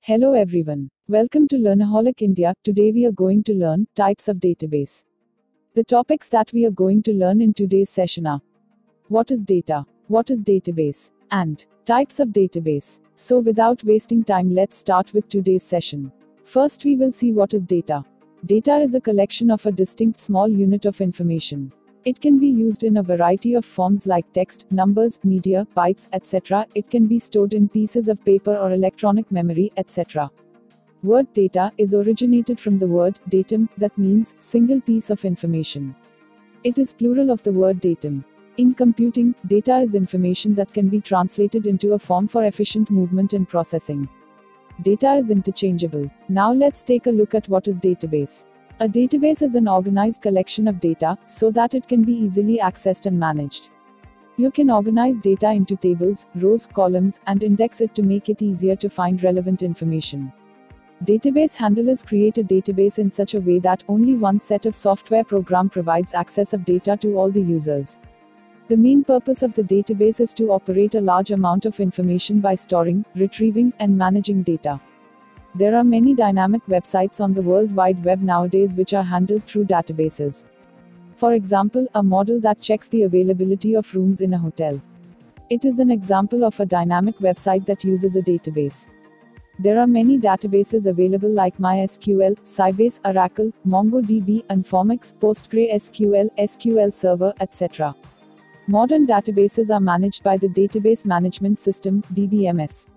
Hello everyone. Welcome to Learnaholic India. Today we are going to learn types of database. The topics that we are going to learn in today's session are: what is data, what is database, and types of database. So without wasting time, let's start with today's session. First we will see what is data. Data is a collection of a distinct small unit of information. It can be used in a variety of forms like text, numbers, media, bytes, etc. It can be stored in pieces of paper or electronic memory, etc. Word data is originated from the word datum, that means single piece of information. It is plural of the word datum. In computing, data is information that can be translated into a form for efficient movement and processing. Data is interchangeable. Now let's take a look at what is database. A database is an organized collection of data, so that it can be easily accessed and managed. You can organize data into tables, rows, columns, and index it to make it easier to find relevant information. Database handlers create a database in such a way that only one set of software program provides access of data to all the users. The main purpose of the database is to operate a large amount of information by storing, retrieving, and managing data. There are many dynamic websites on the World Wide Web nowadays which are handled through databases. For example, a model that checks the availability of rooms in a hotel. It is an example of a dynamic website that uses a database. There are many databases available like MySQL, Sybase, Oracle, MongoDB, Informix, PostgreSQL, SQL Server, etc. Modern databases are managed by the Database Management System, DBMS.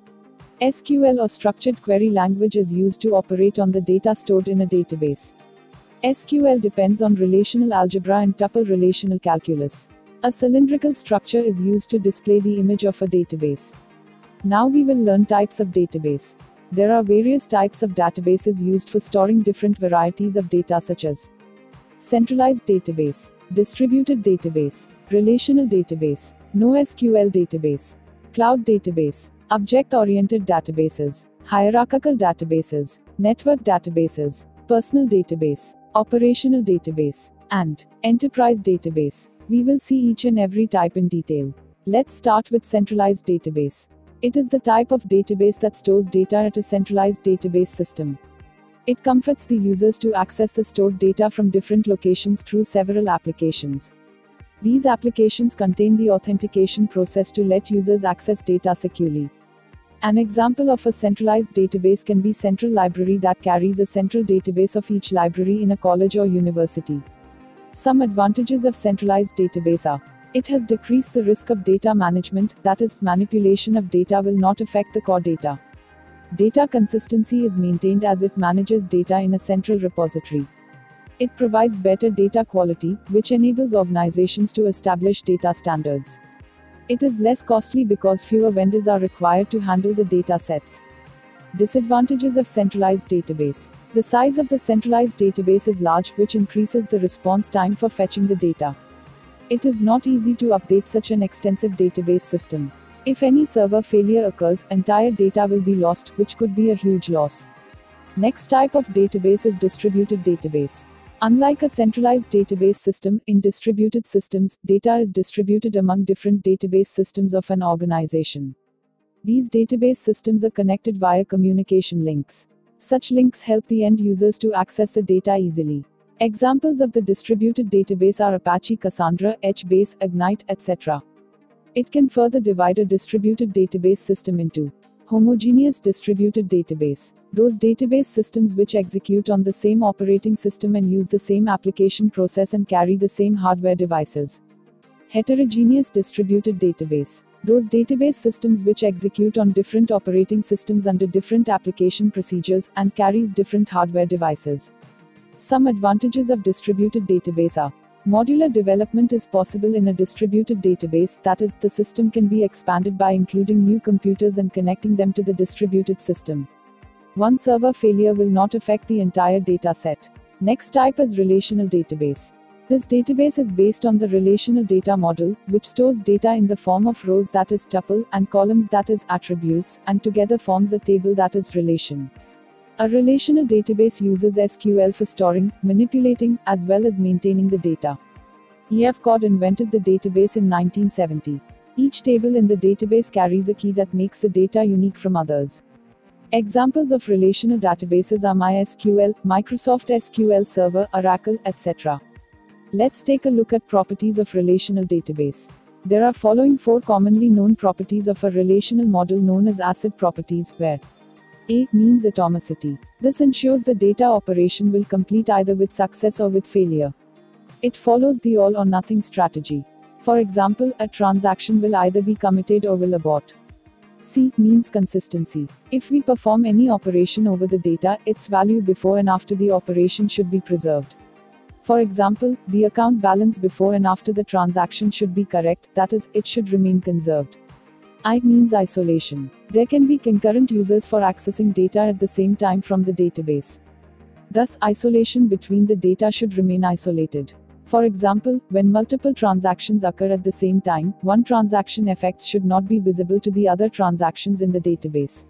SQL or Structured Query Language is used to operate on the data stored in a database. SQL depends on relational algebra and tuple relational calculus. A cylindrical structure is used to display the image of a database. Now we will learn types of database. There are various types of databases used for storing different varieties of data such as centralized database, distributed database, relational database, NoSQL database, cloud database, object-oriented databases, hierarchical databases, network databases, personal database, operational database, and enterprise database. We will see each and every type in detail. Let's start with centralized database. It is the type of database that stores data at a centralized database system. It comforts the users to access the stored data from different locations through several applications. These applications contain the authentication process to let users access data securely. An example of a centralized database can be Central Library that carries a central database of each library in a college or university. Some advantages of centralized database are: it has decreased the risk of data management, that is, manipulation of data will not affect the core data. Data consistency is maintained as it manages data in a central repository. It provides better data quality, which enables organizations to establish data standards. It is less costly because fewer vendors are required to handle the data sets. Disadvantages of centralized database. The size of the centralized database is large, which increases the response time for fetching the data. It is not easy to update such an extensive database system. If any server failure occurs, entire data will be lost, which could be a huge loss. Next type of database is distributed database. Unlike a centralized database system, in distributed systems, data is distributed among different database systems of an organization. These database systems are connected via communication links. Such links help the end users to access the data easily. Examples of the distributed database are Apache Cassandra, HBase, Ignite, etc. It can further divide a distributed database system into homogeneous distributed database. Those database systems which execute on the same operating system and use the same application process and carry the same hardware devices. Heterogeneous distributed database. Those database systems which execute on different operating systems under different application procedures and carries different hardware devices. Some advantages of distributed database are: modular development is possible in a distributed database, that is, the system can be expanded by including new computers and connecting them to the distributed system. One server failure will not affect the entire data set. Next type is relational database. This database is based on the relational data model, which stores data in the form of rows, that is tuple, and columns, that is attributes, and together forms a table, that is relation. A relational database uses SQL for storing, manipulating, as well as maintaining the data. E.F. Codd invented the database in 1970. Each table in the database carries a key that makes the data unique from others. Examples of relational databases are MySQL, Microsoft SQL Server, Oracle, etc. Let's take a look at properties of relational database. There are following 4 commonly known properties of a relational model known as ACID properties, where A means atomicity. This ensures the data operation will complete either with success or with failure. It follows the all or nothing strategy. For example, a transaction will either be committed or will abort. C means consistency. If we perform any operation over the data, its value before and after the operation should be preserved. For example, the account balance before and after the transaction should be correct, that is, it should remain conserved. I means isolation. There can be concurrent users for accessing data at the same time from the database. Thus, isolation between the data should remain isolated. For example, when multiple transactions occur at the same time, one transaction effects should not be visible to the other transactions in the database.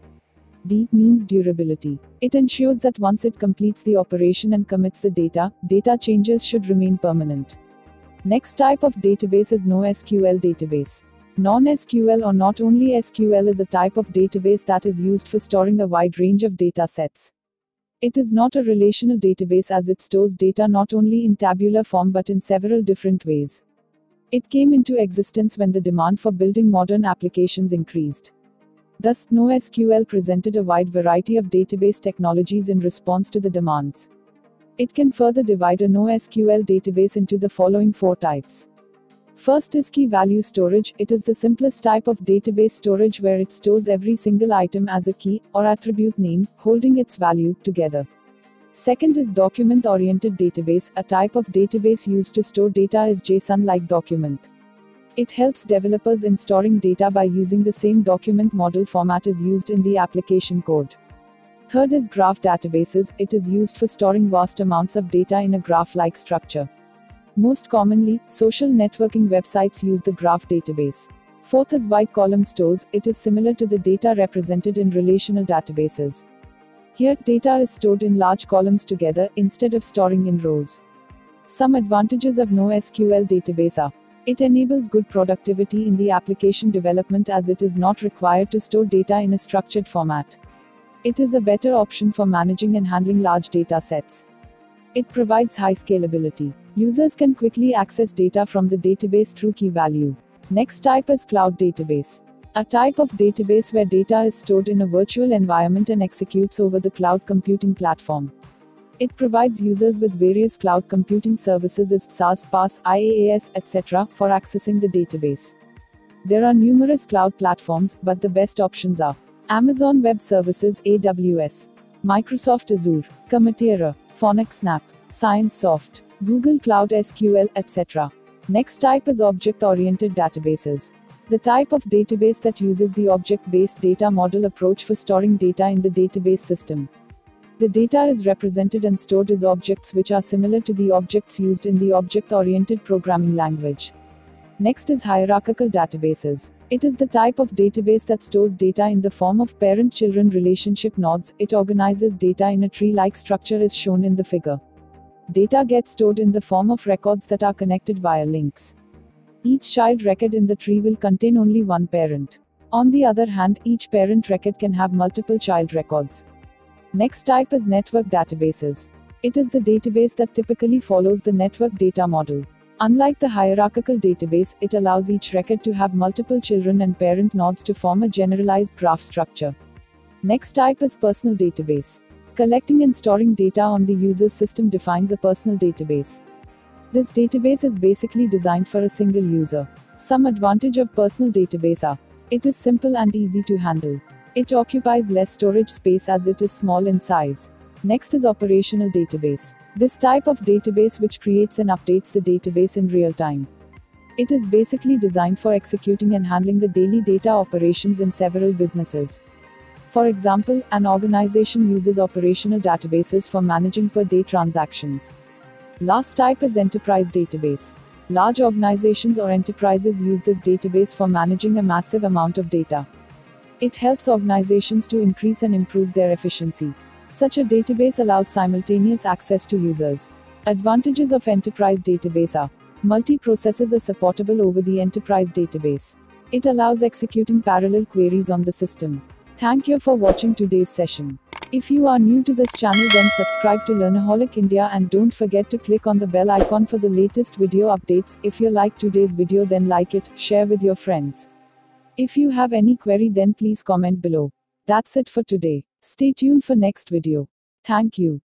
D means durability. It ensures that once it completes the operation and commits the data, data changes should remain permanent. Next type of database is NoSQL database. Non-SQL or not only SQL is a type of database that is used for storing a wide range of data sets. It is not a relational database as it stores data not only in tabular form but in several different ways. It came into existence when the demand for building modern applications increased. Thus, NoSQL presented a wide variety of database technologies in response to the demands. It can further divide a NoSQL database into the following 4 types. First is key value storage. It is the simplest type of database storage where it stores every single item as a key, or attribute name, holding its value, together. Second is document-oriented database. A type of database used to store data is JSON-like document. It helps developers in storing data by using the same document model format as used in the application code. Third is graph databases. It is used for storing vast amounts of data in a graph-like structure. Most commonly, social networking websites use the graph database. Fourth is wide column stores. It is similar to the data represented in relational databases. Here, data is stored in large columns together, instead of storing in rows. Some advantages of NoSQL database are: it enables good productivity in the application development as it is not required to store data in a structured format. It is a better option for managing and handling large data sets. It provides high scalability. Users can quickly access data from the database through key value. Next type is cloud database. A type of database where data is stored in a virtual environment and executes over the cloud computing platform. It provides users with various cloud computing services as SaaS, PaaS, IaaS, etc. for accessing the database. There are numerous cloud platforms, but the best options are Amazon Web Services (AWS), Microsoft Azure, Cometera, PhoenixSnap, ScienceSoft, Google Cloud SQL, etc. Next type is object-oriented databases. The type of database that uses the object-based data model approach for storing data in the database system. The data is represented and stored as objects which are similar to the objects used in the object-oriented programming language. Next is hierarchical databases. It is the type of database that stores data in the form of parent-children relationship nodes. It organizes data in a tree-like structure as shown in the figure. Data gets stored in the form of records that are connected via links. Each child record in the tree will contain only one parent. On the other hand, each parent record can have multiple child records. Next type is network databases. It is the database that typically follows the network data model. Unlike the hierarchical database, it allows each record to have multiple children and parent nodes to form a generalized graph structure. Next type is personal database. Collecting and storing data on the user's system defines a personal database. This database is basically designed for a single user. Some advantage of personal database are: it is simple and easy to handle. It occupies less storage space as it is small in size. Next is operational database. This type of database which creates and updates the database in real time. It is basically designed for executing and handling the daily data operations in several businesses. For example, an organization uses operational databases for managing per-day transactions. Last type is enterprise database. Large organizations or enterprises use this database for managing a massive amount of data. It helps organizations to increase and improve their efficiency. Such a database allows simultaneous access to users. Advantages of enterprise database are: multi-processes are supportable over the enterprise database. It allows executing parallel queries on the system. Thank you for watching today's session. If you are new to this channel, then subscribe to Learnaholic India and don't forget to click on the bell icon for the latest video updates. If you like today's video, then like it, share with your friends. If you have any query, then please comment below. That's it for today. Stay tuned for next video. Thank you.